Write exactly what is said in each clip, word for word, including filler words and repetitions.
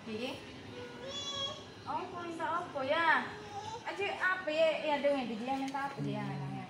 Iki. Oh, kok minta apa ya? Aja apa ya? Ya dong, dia minta apa dia namanya?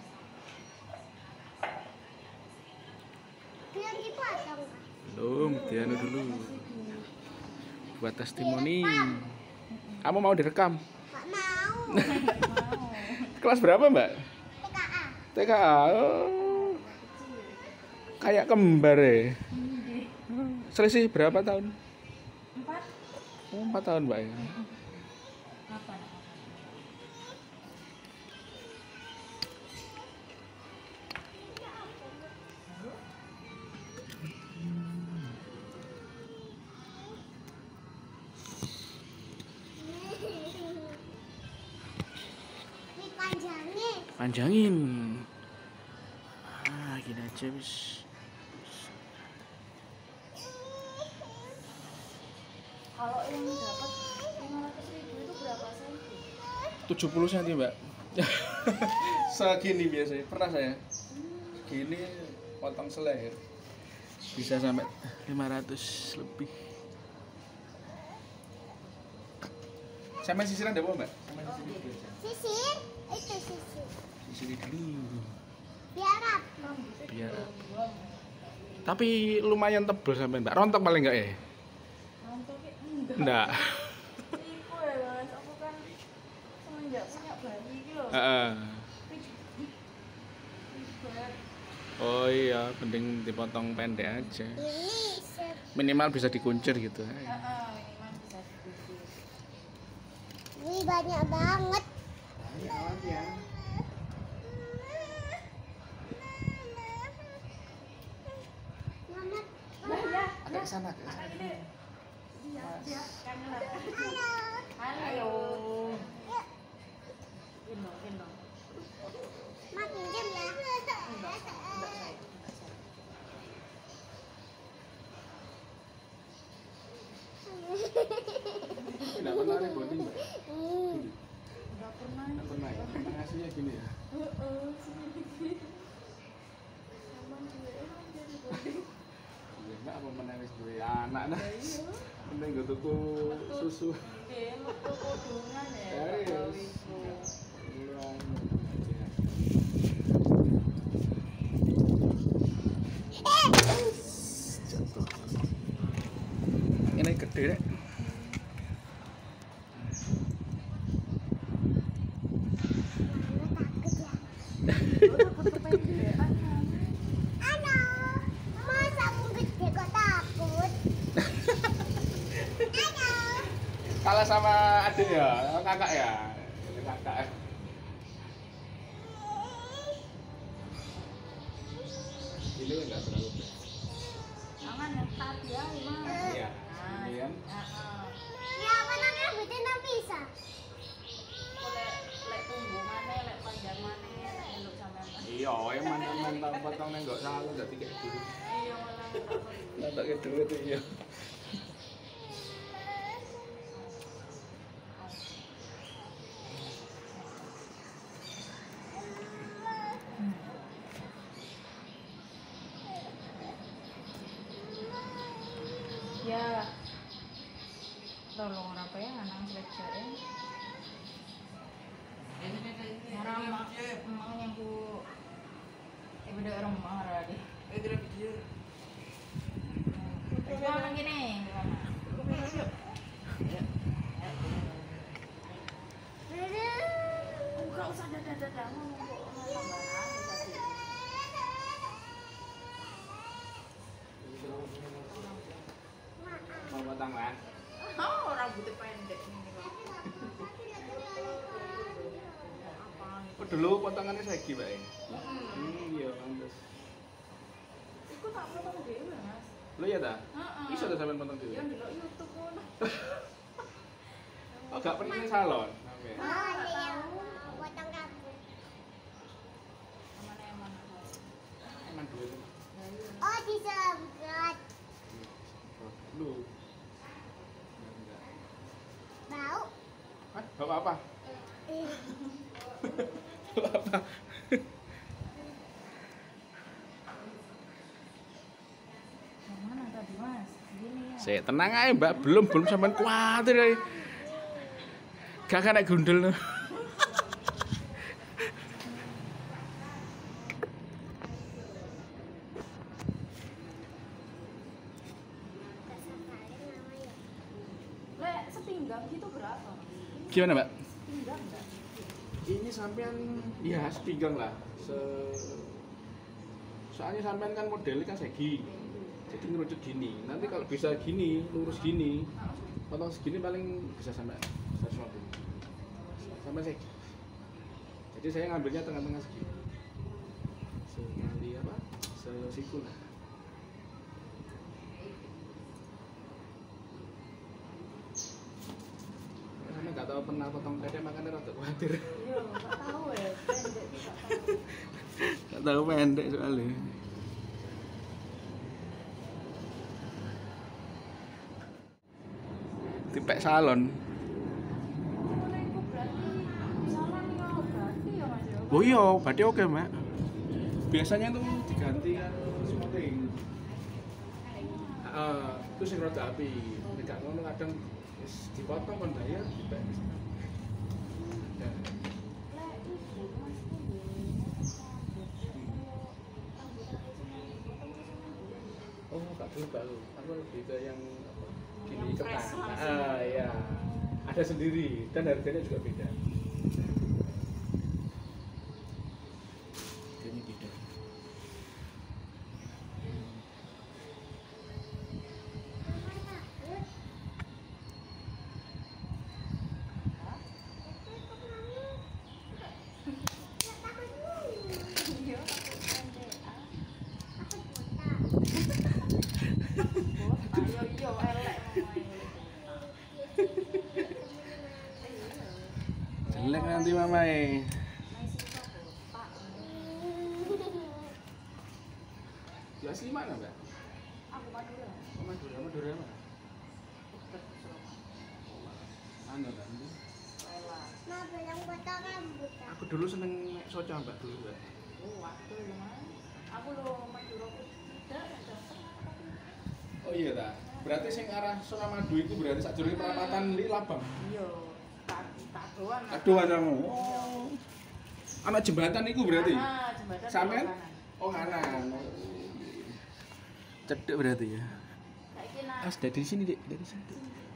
Belum dipotong. Belum, Dianu dulu. Buat testimoni. Kamu mau direkam? Gak mau. Kelas berapa, Mbak? T K A. T K A. Oh. Kayak kembar ya. Selisih berapa tahun? Empat. Oh, empat tahun, Mbak ya. Apa? Dipanjangin. Panjangin. Ah, gini aja bis. Kalau yang dapat lima ratus ribu itu berapa senti? tujuh puluh senti, Mbak. Segini biasanya. Pernah saya. Segini potong seleher. Bisa sampai lima ratus lebih. Sampai sisiran ada apa, Mbak? Sampai sisiran biasa. Sisir. Itu sisir. Sisirin dulu. Biar apa? Biar. Tapi lumayan tebel sampai, Mbak. Rontok paling enggak ya? Rontoknya enggak. Enggak. Iku ya, Mas. Aku kan semenjak punya bayi iki lho. Heeh. Ribet. Oh iya, mending dipotong pendek aja. Ini se- Minimal bisa dikuncir gitu. Heeh, minimal bisa dikucur. ini banyak banget. Awas ya. Mama. Lah ya, Agak ke sana, agak ke sana. ini. Iya, iya, kangen. Halo. Halo. Ino, ino. Ma pinjam ya. Enggak, enggak saya. Enggak saya. Tidak pernah ada bonding, Mbak. Hmm. Enggak pernah. Tidak pernah ya. Mengasihnya gini ya. Heeh, sini. Sama gue emang jadi bonding. Ya enggak apa menangis dua anak nah. Iya. Mending gue tuku susu. Oke, metu kodongan ya. Ya, Pak iya. Gawiku. Ulang. Jatuh. Ini gede deh. Mama takut ya. Oh, takut kepedean. Halo. Masa aku gede kok takut? Halo. Kalah sama adik ya, kakak ya. Kakak. Ini enggak terlalu berat. Jangan yang tadi ya, Mas. Iya. Nah, Ini kan. heeh. Ya mana rambutnya nggak bisa. Kok lek lek tunggu maneh, lek panjang maneh, lek elok sampean. Iya, yang mantap-mantap potong neng enggak salah dadi kayak gitu. Iya, malah tak perlu. Nggak kayak duit iya. Ya. Tolong apa ya anak kerja ya. Orang mak emang yang ku ibu ada orang marah deh. Gimana gini? Gimana? Enggak usah dadah-dadah mau tambahan tadi. Mau potong kan? Oh, rambutnya pendek ini Pak. Apaan itu? Oh, dulu potongannya segi, Pak. Hmm, iya, pantes. Iku tak potong dhewe, Mas. Lo ya ta? Heeh. Bisa ta sampean potong dhewe? Ya ndelok YouTube ngono. Oh, gak pernah ning salon. Oke. Oh, ada yang potong rambut. Mana yang mana? Emang duit. Oh, disemprot. Lu. Bau. Hah? Bawa apa? Eh, Bawa apa? Yang mana tadi, Mas? Mas. Gini ya. Saya tenang aja mbak, belum belum sampai khawatir ya. Gak kena gundul. Lek sepinggang gitu berapa? Gimana mbak? Sepinggang enggak? Ini sampean ya sepinggang lah. Se... Soalnya sampean kan modelnya kan segi. Jadi ngerucut gini. Nanti kalau bisa gini, lurus gini, potong segini paling bisa sampai seratus lima puluh. Sampai segi. Jadi saya ngambilnya tengah-tengah segini. Sekali apa? Sesiku lah. Karena nggak tahu pernah potong pendek makanya rada khawatir. Iya, enggak tahu ya. Pendek juga tahu. Nggak tahu pendek soalnya. Tipek salon. Kalau itu berarti salon ya berarti ya Mas ya. Oh iya, berarti oke mbak. Biasanya tuh diganti kan syuting. Heeh, itu sing rada api. Nek gak ngono kadang wis dipotong kon bayar dipek. Ya. Lek ibu Mas kuwi Oh, Kak dulu baru. Aku lebih ke yang apa? Gini Yang ketan. fresh langsung. Ah, iya. Ada sendiri dan harganya juga beda. Harganya beda. iya pendek. Ayo iya elek Jelek nanti mamae. Di asli mana mbak? Aku Madura. Oh, Madura, Madura mana? Anu kan? Mau bilang potong rambut. Aku dulu seneng naik soca mbak dulu mbak. Oh, waktu ya Mas. Aku lo Madura aku tidak ada. Oh iya ta. Berarti sing arah Suramadu itu berarti sakjroning perapatan li Labang. Iya, tak tadoan. Aduh kamu. Oh. Anak jembatan itu berarti. Ah, jembatan. Sampean? belok kanan. Oh kanan. Cedek berarti ya. Saiki nak As dari sini dek, dari sini.